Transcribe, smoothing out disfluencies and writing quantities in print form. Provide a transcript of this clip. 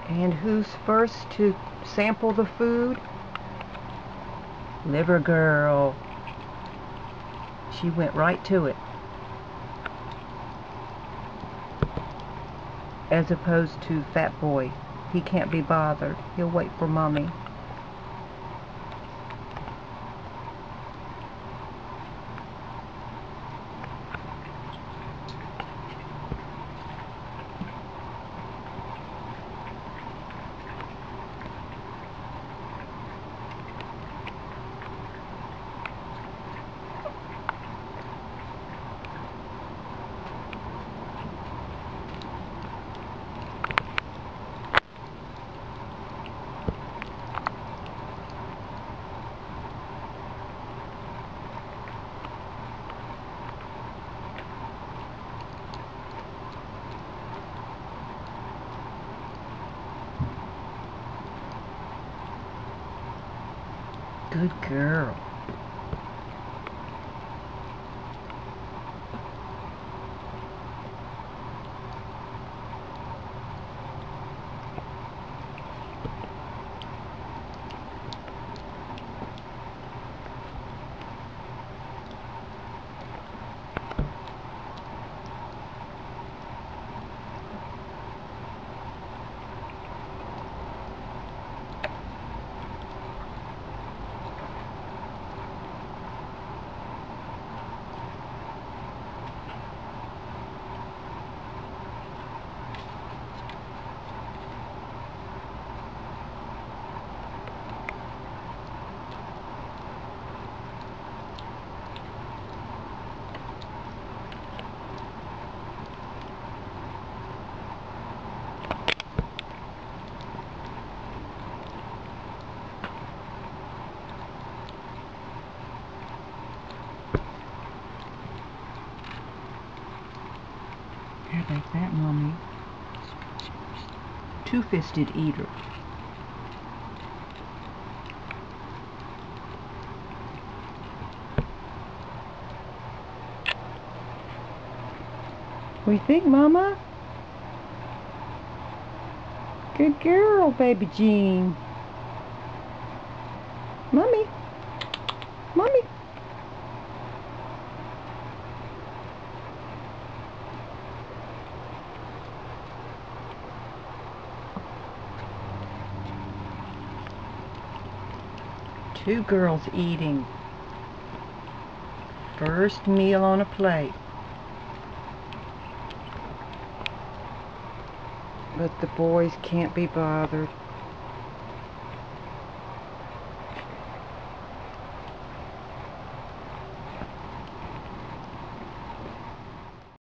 And who's first to sample the food? Liver girl. She went right to it. As opposed to fat boy. He can't be bothered. He'll wait for mommy. Good girl. How about that, mommy? Two-fisted eater. What do you think, mama? Good girl, baby Jean. Mommy. Mommy. Two girls eating. First meal on a plate. But the boys can't be bothered.